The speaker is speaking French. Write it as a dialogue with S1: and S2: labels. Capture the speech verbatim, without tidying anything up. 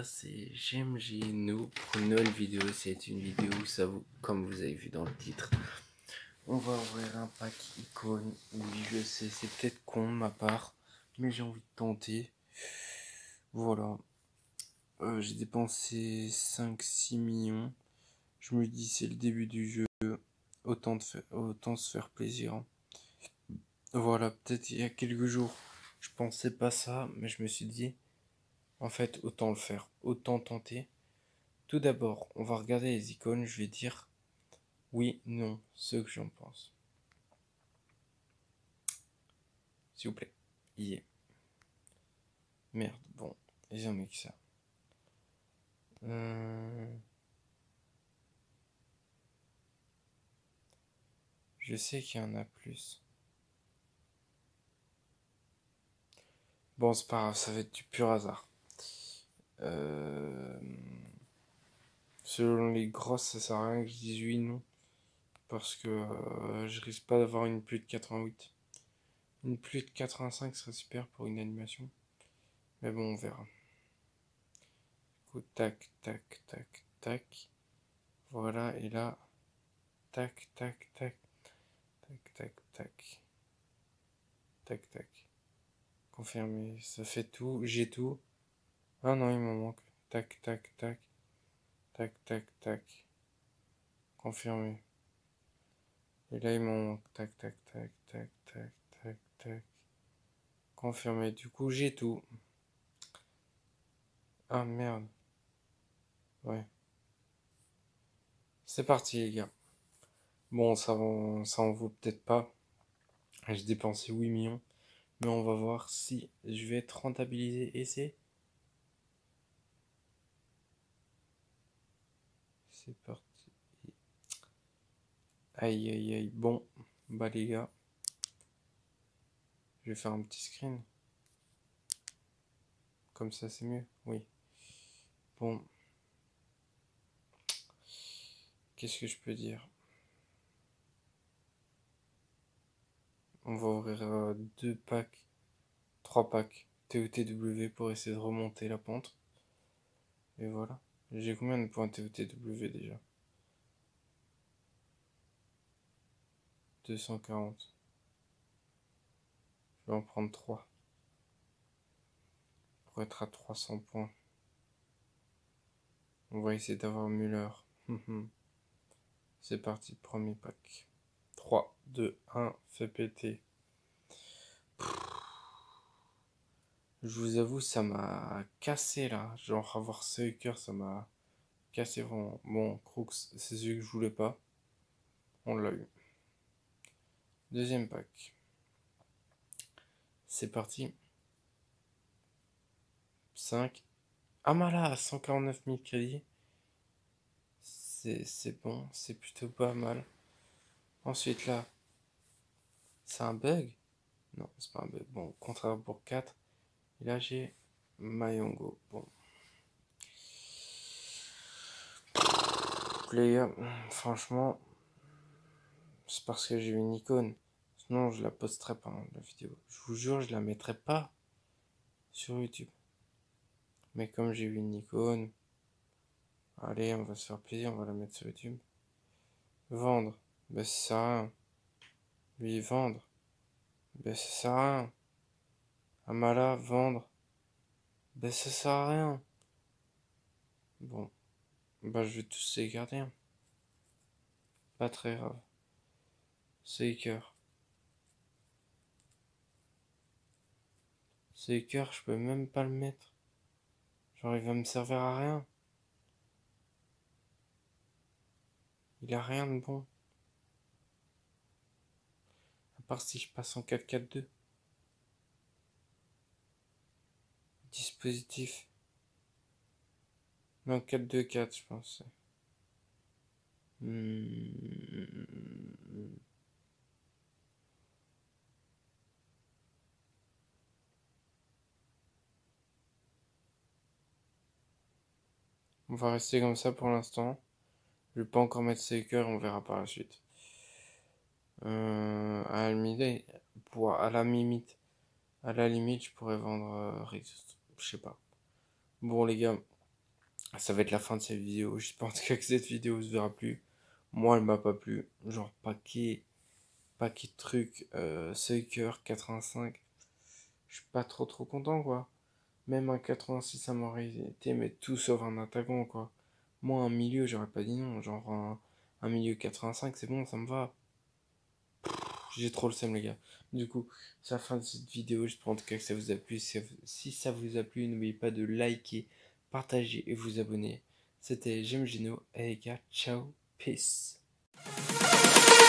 S1: gars, c'est G M J Noob pour une nouvelle vidéo. C'est une vidéo où ça vous, comme vous avez vu dans le titre, on va ouvrir un pack icône. Oui, je sais, c'est peut-être con de ma part, mais j'ai envie de tenter. Voilà. Euh, j'ai dépensé cinq six millions. Je me dis, c'est le début du jeu. Autant, de faire, autant se faire plaisir. Hein. Voilà, peut-être il y a quelques jours, je pensais pas ça, mais je me suis dit, en fait, autant le faire, autant tenter. Tout d'abord, on va regarder les icônes, je vais dire oui, non, ce que j'en pense. S'il vous plaît. Y est. Merde, bon, ils ont mis que ça. Euh... Je sais qu'il y en a plus. Bon, c'est pas grave, ça va être du pur hasard. Euh... Selon les grosses, ça sert à rien que je dise oui, non. Parce que euh, je risque pas d'avoir une plus de quatre-vingt-huit. Une plus de quatre-vingt-cinq serait super pour une animation. Mais bon, on verra. Du coup, tac, tac, tac, tac. Voilà, et là, tac, tac, tac, tac, tac, tac, tac, tac. Confirmé, ça fait tout, j'ai tout. Ah non, il m'en manque. Tac, tac, tac, tac, tac, tac. Confirmé. Et là, il m'en manque. Tac, tac, tac, tac, tac, tac, tac. Confirmé. Du coup, j'ai tout. Ah merde. Ouais. C'est parti, les gars. Bon, ça, en, ça en vaut peut-être pas. J'ai dépensé huit millions. Mais on va voir si je vais être rentabilisé. Et c'est... C'est parti. Aïe, aïe, aïe. Bon, bah les gars. Je vais faire un petit screen. Comme ça, c'est mieux. Oui. Bon. Qu'est-ce que je peux dire? On va ouvrir euh, deux packs, trois packs T O T W pour essayer de remonter la pente. Et voilà. J'ai combien de points T O T W déjà? deux cent quarante. Je vais en prendre trois. Pour être à trois cents points. On va essayer d'avoir Müller. C'est parti, premier pack. trois, deux, un, fait péter. Je vous avoue, ça m'a cassé là. Genre avoir Seuker, ça m'a cassé vraiment. Bon, Crooks, c'est celui que je voulais pas. On l'a eu. Deuxième pack. C'est parti. cinq. Ah malade, cent quarante-neuf mille crédits. C'est bon, c'est plutôt pas mal. Ensuite là, c'est un bug? Non, c'est pas un bug. Bon, contraire pour quatre. Et là j'ai Mayongo. Bon. Les gars, franchement, c'est parce que j'ai une icône. Sinon, je la posterai pas, hein, la vidéo. Je vous jure, je la mettrai pas sur YouTube. Mais comme j'ai eu une icône, allez, on va se faire plaisir, on va la mettre sur YouTube. Vendre, ben ça sert à rien. Lui, vendre, ben ça sert à rien. Amala, vendre, ben ça sert à rien. Bon, bah je vais tous les garder. Hein. Pas très grave. Shaker. Shaker, je peux même pas le mettre. Genre, il va me servir à rien. Il a rien de bon. À part si je passe en quatre quatre deux. Dispositif. Non, quatre deux quatre, je pense. Hmm. On va rester comme ça pour l'instant. Je vais pas encore mettre Shaker, on verra par la suite. Euh, à, la limite, pour, à la limite, à la limite, je pourrais vendre euh, Riz. Je sais pas. Bon les gars, ça va être la fin de cette vidéo. Je pense que cette vidéo se verra plus. Moi, elle m'a pas plu. Genre, paquet, paquet de trucs. Euh, Suiker quatre-vingt-cinq. Je suis pas trop trop content, quoi. Même un quatre-vingt-six, ça m'aurait été, mais tout sauf un attaquant, quoi. Moi, un milieu, j'aurais pas dit non. Genre, un, un milieu quatre-vingt-cinq, c'est bon, ça me va. J'ai trop le seum, les gars. Du coup, c'est la fin de cette vidéo. J'espère en tout cas que ça vous a plu. Si ça vous a plu, n'oubliez pas de liker, partager et vous abonner. C'était J'aime Gino. Et les gars, ciao, peace.